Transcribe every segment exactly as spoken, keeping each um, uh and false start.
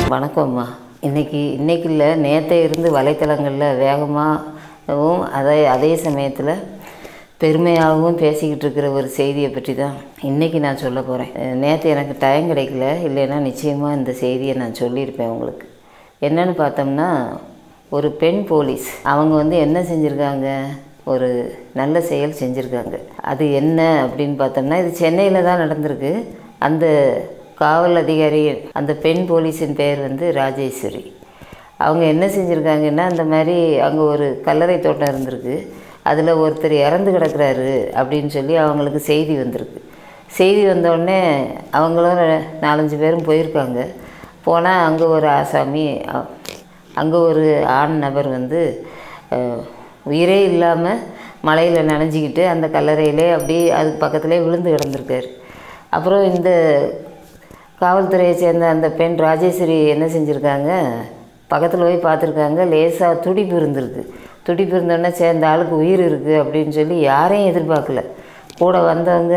வணக்கம்மா. இன்றைக்கி இன்றைக்கி இல்லை நேற்றே இருந்து வலைத்தளங்களில் வேகமாகவும் அதே அதே சமயத்தில் பெருமையாகவும் பேசிக்கிட்டு இருக்கிற ஒரு செய்தியை பற்றி தான் இன்றைக்கி நான் சொல்ல போகிறேன். நேற்று எனக்கு டைம் கிடைக்கல, இல்லைன்னா நிச்சயமாக இந்த செய்தியை நான் சொல்லியிருப்பேன் உங்களுக்கு. என்னென்னு பார்த்தோம்னா, ஒரு பெண் போலீஸ் அவங்க வந்து என்ன செஞ்சுருக்காங்க, ஒரு நல்ல செயல் செஞ்சுருக்காங்க. அது என்ன அப்படின்னு பார்த்தோம்னா, இது சென்னையில் தான் நடந்திருக்கு. அந்த காவல் அதிகாரி, அந்த பெண் போலீஸின் பெயர் வந்து ராஜேஸ்வரி. அவங்க என்ன செஞ்சுருக்காங்கன்னா, அந்த மாதிரி அங்கே ஒரு கல்லறை தோட்டம் இருந்திருக்கு, அதில் ஒருத்தர் இறந்து கிடக்கிறாரு அப்படின்னு சொல்லி அவங்களுக்கு செய்தி வந்திருக்கு. செய்தி வந்தோடனே அவங்களும் நாலஞ்சு பேரும் போயிருக்காங்க. போனால் அங்கே ஒரு ஆசாமி, அங்கே ஒரு ஆண் நபர் வந்து உயிரே இல்லாமல் மலையில் நனைஞ்சிக்கிட்டு அந்த கல்லறையிலே அப்படியே அதுக்கு பக்கத்துலேயே விழுந்து கிடந்திருக்காரு. அப்புறம் இந்த காவல்துறையை சேர்ந்த அந்த பெண் ராஜேஸ்வரி என்ன செஞ்சுருக்காங்க, பக்கத்தில் போய் பார்த்துருக்காங்க. லேசாக துடிப்பு இருந்திருக்கு. துடிப்பு இருந்தோடனே சேர்ந்த ஆளுக்கு உயிர் இருக்குது அப்படின்னு சொல்லி யாரையும் எதிர்பார்க்கல. கூட வந்தவங்க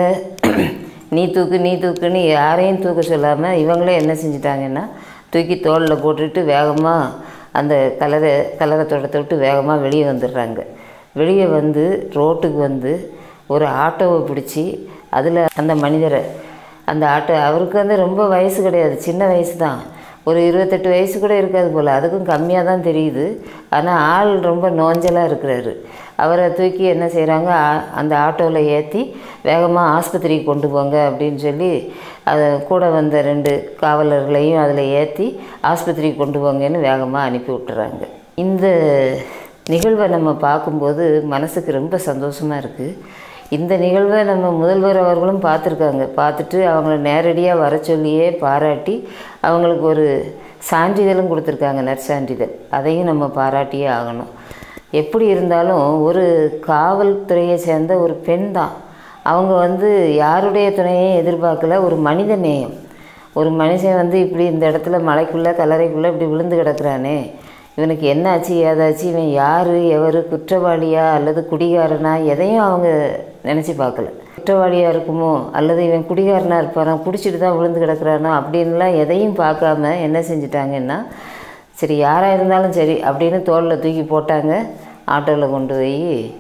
நீ தூக்கு நீ தூக்குன்னு யாரையும் தூக்க சொல்லாமல் இவங்களே என்ன செஞ்சிட்டாங்கன்னா, தூக்கி தோளில் போட்டுட்டு வேகமாக அந்த கலரை கலரை தோட்டத்தை விட்டு வேகமாக வெளியே வந்துடுறாங்க. வெளியே வந்து ரோட்டுக்கு வந்து ஒரு ஆட்டோவை பிடிச்சி அதில் அந்த மனிதரை, அந்த ஆட்டோ, அவருக்கு வந்து ரொம்ப வயசு கிடையாது, சின்ன வயசு தான், ஒரு இருபத்தெட்டு வயசு கூட இருக்காது போல், அதுக்கும் கம்மியாக தான் தெரியுது. ஆனால் ஆள் ரொம்ப நோஞ்சலாக இருக்கிறாரு. அவரை தூக்கி என்ன செய்கிறாங்க, அந்த ஆட்டோவில் ஏற்றி வேகமாக ஆஸ்பத்திரிக்கு கொண்டு போங்க அப்படின்னு சொல்லி அதை கூட வந்த ரெண்டு காவலர்களையும் அதில் ஏற்றி ஆஸ்பத்திரிக்கு கொண்டு போங்கன்னு வேகமாக அனுப்பி விட்டுறாங்க. இந்த நிகழ்வை நம்ம பார்க்கும்போது மனசுக்கு ரொம்ப சந்தோஷமாக இருக்குது. இந்த நிகழ்வை நம்ம முதல்வர் அவர்களும் பார்த்துருக்காங்க. பார்த்துட்டு அவங்கள நேரடியாக வர சொல்லியே பாராட்டி அவங்களுக்கு ஒரு சான்றிதழும் கொடுத்துருக்காங்க, நற்சான்றிதழ். அதையும் நம்ம பாராட்டியே ஆகணும். எப்படி இருந்தாலும் ஒரு காவல்துறையை சேர்ந்த ஒரு பெண் தான். அவங்க வந்து யாருடைய துணையையும் எதிர்பார்க்கல. ஒரு மனித நேயம். ஒரு மனுஷன் வந்து இப்படி இந்த இடத்துல மலைக்குள்ளே கல்லறைக்குள்ளே இப்படி விழுந்து கிடக்கிறானே, இவனுக்கு என்ன ஆச்சு ஏதாச்சு, இவன் யார், எவர், குற்றவாளியா அல்லது குடிகாரனா, எதையும் அவங்க நினச்சி பார்க்கல. குற்றவாளியாக இருக்குமோ அல்லது இவன் குடிகாரனாக இருப்பானோ, குடிச்சிட்டு தான் விழுந்து கிடக்கிறானோ அப்படின்லாம் எதையும் பார்க்காம என்ன செஞ்சிட்டாங்கன்னா, சரி யாராக இருந்தாலும் சரி அப்படின்னு தோளில் தூக்கி போட்டாங்க. ஆட்டோவில் கொண்டு போய்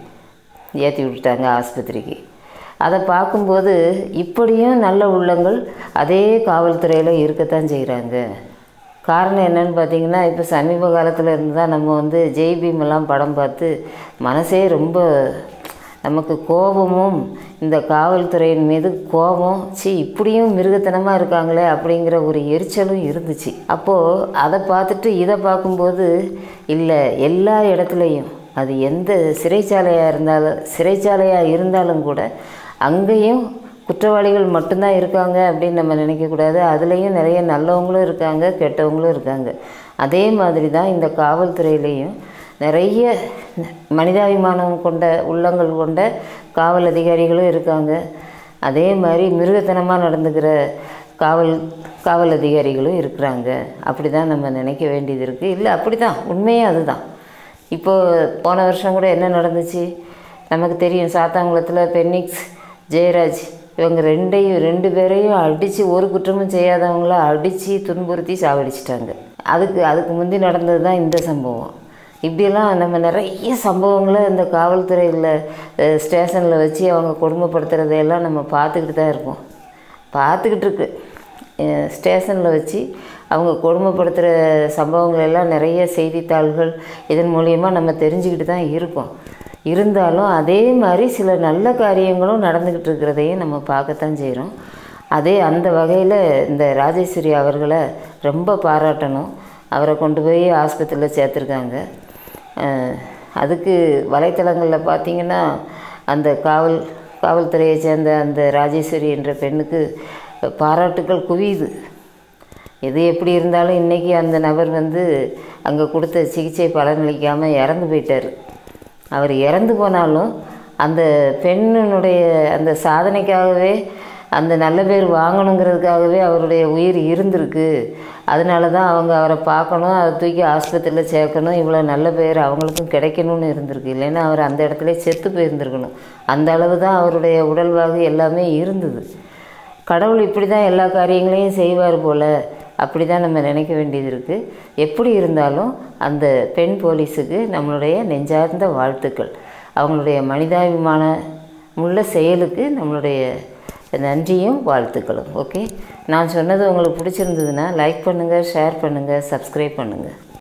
ஏற்றி விட்டுட்டாங்க ஆஸ்பத்திரிக்கு. அதை பார்க்கும்போது இப்படியும் நல்ல உள்ளங்கள் அதே காவல்துறையில் இருக்கத்தான் செய்கிறாங்க. காரணம் என்னன்னு பார்த்தீங்கன்னா, இப்போ சமீப காலத்தில் இருந்து தான் நம்ம வந்து ஜெய் பீமெல்லாம் படம் பார்த்து மனசே ரொம்ப நமக்கு கோபமும், இந்த காவல்துறையின் மீது கோபம், சி இப்படியும் மிருகத்தனமாக இருக்காங்களே அப்படிங்கிற ஒரு எரிச்சலும் இருந்துச்சு. அப்போது அதை பார்த்துட்டு இதை பார்க்கும்போது, இல்லை எல்லா இடத்துலையும், அது எந்த சிறைச்சாலையாக இருந்தாலும் சிறைச்சாலையாக இருந்தாலும் கூட அங்கேயும் குற்றவாளிகள் மட்டும்தான் இருக்காங்க அப்படின்னு நம்ம நினைக்கக்கூடாது. அதுலேயும் நிறைய நல்லவங்களும் இருக்காங்க, கெட்டவங்களும் இருக்காங்க. அதே மாதிரி தான் இந்த காவல்துறையிலையும் நிறைய மனிதாபிமானம் கொண்ட உள்ளங்கள் கொண்ட காவல் அதிகாரிகளும் இருக்காங்க. அதே மாதிரி மிருகத்தனமாக நடந்துக்கிற காவல் காவல் அதிகாரிகளும் இருக்கிறாங்க. அப்படி தான் நம்ம நினைக்க வேண்டியது இருக்குது. இல்லை அப்படி தான், உண்மையே அதுதான். இப்போது போன வருஷம் கூட என்ன நடந்துச்சு நமக்கு தெரியும். சாத்தாங்குளத்தில் பென்னிக்ஸ், ஜெயராஜ் இவங்க ரெண்டையும் ரெண்டு பேரையும் அடித்து, ஒரு குற்றமும் செய்யாதவங்கள அடித்து துன்புறுத்தி சாவடிச்சிட்டாங்க. அதுக்கு அதுக்கு முந்தி நடந்தது தான் இந்த சம்பவம். இப்படியெல்லாம் நம்ம நிறைய சம்பவங்களை இந்த காவல்துறையில் ஸ்டேஷனில் வச்சு அவங்க கொடுமைப்படுத்துகிறதையெல்லாம் நம்ம பார்த்துக்கிட்டு தான் இருக்கோம். பார்த்துக்கிட்டு இருக்கு ஸ்டேஷனில் வச்சு அவங்க கொடுமைப்படுத்துகிற சம்பவங்கள் எல்லாம் நிறைய செய்தித்தாள்கள் இதன் மூலியமாக நம்ம தெரிஞ்சுக்கிட்டு தான் இருக்கோம். இருந்தாலும் அதே மாதிரி சில நல்ல காரியங்களும் நடந்துக்கிட்டு இருக்கிறதையும் நம்ம பார்க்கத்தான் செய்கிறோம். அதே அந்த வகையில் இந்த ராஜேஸ்வரி அவர்களை ரொம்ப பாராட்டணும். அவரை கொண்டு போய் ஆஸ்பத்திரியில் சேர்த்துருக்காங்க. அதுக்கு வலைத்தளங்களில் பார்த்திங்கன்னா, அந்த காவல் காவல்துறையை சேர்ந்த அந்த ராஜேஸ்வரி என்ற பெண்ணுக்கு பாராட்டுக்கள் குவியுது. எது எப்படி இருந்தாலும் இன்றைக்கி அந்த நபர் வந்து அங்கே கொடுத்த சிகிச்சை பலனளிக்காமல் இறந்து போயிட்டார். அவர் இறந்து போனாலும் அந்த பெண்ணினுடைய அந்த சாதனைக்காகவே, அந்த நல்ல பேர் வாங்கணுங்கிறதுக்காகவே அவருடைய உயிர் இருந்திருக்கு. அதனால தான் அவங்க அவரை பார்க்கணும், அதை தூக்கி ஆஸ்பத்திரியில் சேர்க்கணும், இவ்வளோ நல்ல பேர் அவங்களுக்கும் கிடைக்கணும்னு இருந்திருக்கு. இல்லைன்னா அவர் அந்த இடத்துல செத்து போயிருந்துருக்கணும். அந்த அளவு தான் அவருடைய உடல்வாகு எல்லாமே இருந்தது. கடவுள் இப்படி தான் எல்லா காரியங்களையும் செய்வார் போல் அப்படி தான் நம்ம நினைக்க வேண்டியது இருக்குது. எப்படி இருந்தாலும் அந்த பெண் போலீஸுக்கு நம்மளுடைய நெஞ்சார்ந்த வாழ்த்துக்கள். அவங்களுடைய மனிதாபிமான உள்ள செயலுக்கு நம்மளுடைய நன்றியும் வாழ்த்துக்களும். ஓகே, நான் சொன்னது உங்களுக்கு பிடிச்சிருந்ததுன்னா லைக் பண்ணுங்கள், ஷேர் பண்ணுங்கள், சப்ஸ்கிரைப் பண்ணுங்கள்.